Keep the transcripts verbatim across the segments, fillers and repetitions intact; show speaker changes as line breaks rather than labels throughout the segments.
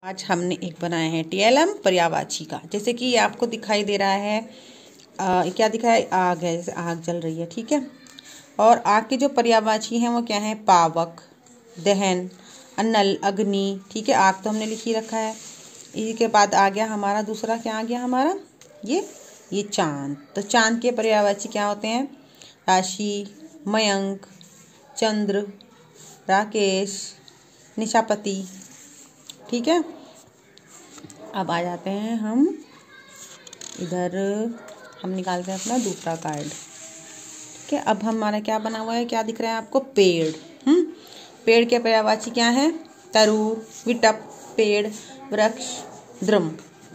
आज हमने एक बनाया है टीएलएम पर्यायवाची का। जैसे कि ये आपको दिखाई दे रहा है आ, क्या दिखा है, आग है, जैसे आग जल रही है, ठीक है। और आग के जो पर्यायवाची हैं वो क्या है, पावक, दहन, अनल, अग्नि, ठीक है। आग तो हमने लिख ही रखा है। इसी के बाद आ गया हमारा दूसरा, क्या आ गया हमारा, ये ये चांद। तो चांद के पर्यायवाची क्या होते हैं, राशि, मयंक, चंद्र, राकेश, निशापति, ठीक है। अब आ जाते हैं हम इधर, हम निकालते हैं अपना दूसरा कार्ड, ठीक है। अब हमारा क्या बना हुआ है, क्या दिख रहा है आपको, पेड़। हम्म पेड़ के पर्यायवाची क्या है, तरु, विटप, पेड़, वृक्ष, द्रुम।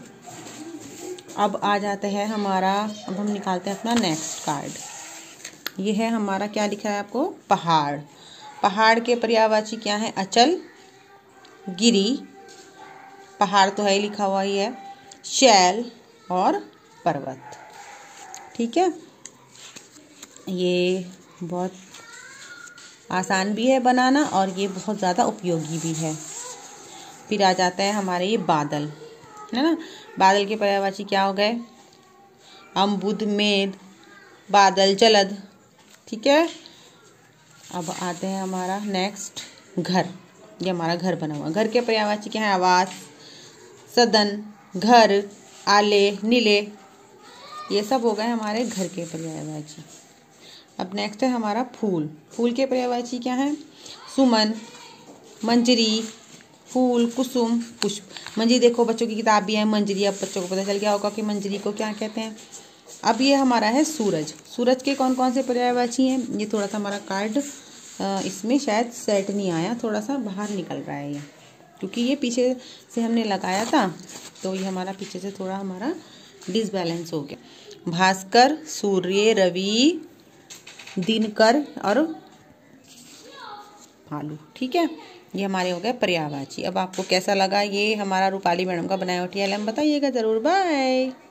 अब आ जाते हैं हमारा, अब हम निकालते हैं अपना नेक्स्ट कार्ड। ये है हमारा, क्या दिख रहा है आपको, पहाड़। पहाड़ के पर्यायवाची क्या है, अचल, गिरी, पहाड़ तो है ही, लिखा हुआ ही है, शैल और पर्वत, ठीक है। ये बहुत आसान भी है बनाना और ये बहुत ज़्यादा उपयोगी भी है। फिर आ जाता है हमारे ये बादल, है ना। बादल के पर्यायवाची क्या हो गए, अम्बुद, मेघ, बादल, जलद, ठीक है। अब आते हैं हमारा नेक्स्ट, घर। ये हमारा घर बना हुआ, घर के पर्यायवाची क्या है, आवास, सदन, घर, आले, नीले, ये सब हो गए हमारे घर के पर्यायवाची। अब नेक्स्ट है हमारा फूल। फूल के पर्यायवाची क्या है, सुमन, मंजरी, फूल, कुसुम, पुष्प। मंजरी देखो, बच्चों की किताब भी है मंजरी, अब बच्चों को पता चल गया होगा कि मंजरी को क्या कहते हैं। अब ये हमारा है सूरज। सूरज के कौन कौन से पर्यायवाची हैं, ये थोड़ा सा हमारा कार्ड इसमें शायद सेट नहीं आया, थोड़ा सा बाहर निकल रहा है ये, क्योंकि ये पीछे से हमने लगाया था, तो ये हमारा पीछे से थोड़ा हमारा डिसबैलेंस हो गया। भास्कर, सूर्य, रवि, दिनकर और भालू, ठीक है। ये हमारे हो गए पर्यायवाची। अब आपको कैसा लगा ये हमारा रूपाली मैडम का बनाया हुआ टीएलएम, बताइएगा ज़रूर। बाय।